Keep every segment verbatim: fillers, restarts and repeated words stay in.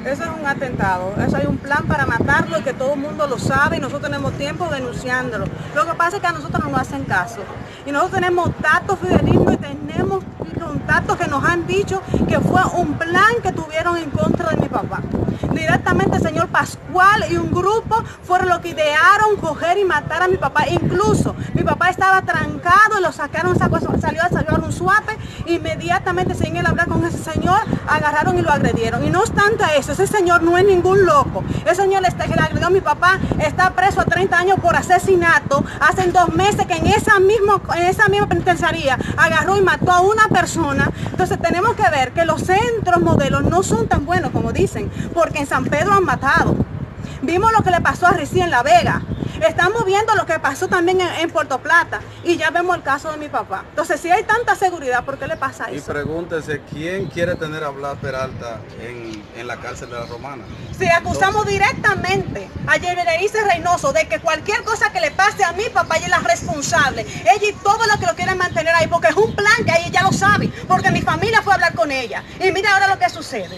Eso es un atentado, eso hay un plan para matarlo y que todo el mundo lo sabe y nosotros tenemos tiempo denunciándolo. Lo que pasa es que a nosotros no nos hacen caso y nosotros tenemos datos fidedignos y tenemos contactos que nos han dicho que fue un plan que tuvieron en contra de mi papá. Directamente el señor Pascual y un grupo fueron los que idearon coger y matar a mi papá. Incluso mi papá estaba trancado y lo sacaron, salió a salvar un suape. Inmediatamente sin él hablar con ese señor, agarraron y lo agredieron. Y no obstante eso, ese señor no es ningún loco. Ese señor que le agredió a mi papá está preso a treinta años por asesinato. Hace dos meses que en esa, mismo, en esa misma penitenciaría agarró y mató a una persona. Entonces tenemos que ver que los centros modelos no son tan buenos como dicen, porque en San Pedro han matado. Vimos lo que le pasó a Ricí en La Vega. Estamos viendo lo que pasó también en, en Puerto Plata y ya vemos el caso de mi papá. Entonces, si hay tanta seguridad, ¿por qué le pasa eso? Y pregúntese, ¿quién quiere tener a Blas Peralta en, en la cárcel de la Romana? Si acusamos Entonces, directamente a Yelerice Reynoso de que cualquier cosa que le pase a mi papá, ella es la responsable. Ella y todo lo que lo quieren mantener ahí, porque es un plan que ella ya lo sabe, porque mi familia fue a hablar con ella. Y mira ahora lo que sucede.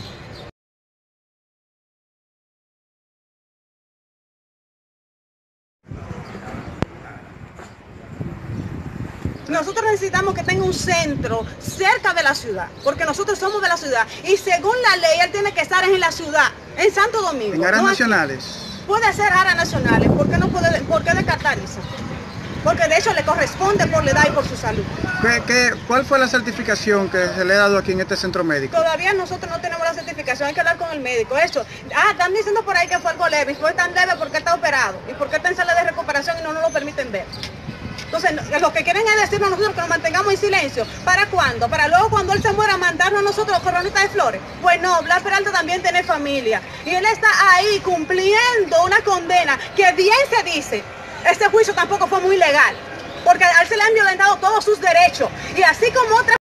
Nosotros necesitamos que tenga un centro cerca de la ciudad, porque nosotros somos de la ciudad y según la ley él tiene que estar en la ciudad, en Santo Domingo. ¿En áreas no nacionales? Aquí. Puede ser áreas nacionales, ¿por qué no puede, por qué descartar eso? Porque de hecho le corresponde por la edad y por su salud. ¿Qué, qué, ¿Cuál fue la certificación que se le ha dado aquí en este centro médico? Todavía nosotros no tenemos la certificación, hay que hablar con el médico. Eso, ah, están diciendo por ahí que fue algo leve, y fue tan leve porque está operado y porque está en sala de recuperación y no nos lo permiten ver. Entonces, lo que quieren es decirnos a nosotros que nos mantengamos en silencio. ¿Para cuándo? Para luego cuando él se muera mandarnos a nosotros coronistas de flores. Pues no, Blas Peralta también tiene familia. Y él está ahí cumpliendo una condena que bien se dice. Este juicio tampoco fue muy legal, porque a él se le han violentado todos sus derechos. Y así como otras